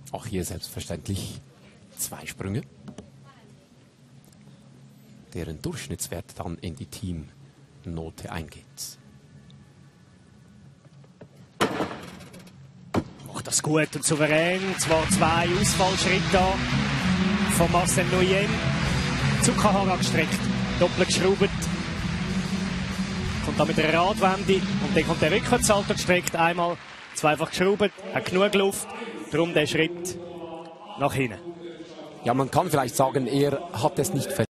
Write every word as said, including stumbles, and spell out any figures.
Auch hier selbstverständlich zwei Sprünge, deren Durchschnittswert dann in die Teamnote eingeht. Macht das gut und souverän. Zwar zwei Ausfallschritte von Marcel Nguyen. Zuckerhara gestreckt, doppelt geschraubt. Kommt da mit einer Radwende und dann kommt der Rückwärtssalto gestreckt. Einmal zweifach geschraubt, hat genug Luft. Darum der Schritt nach hinten. Ja, man kann vielleicht sagen, er hat es nicht verdient.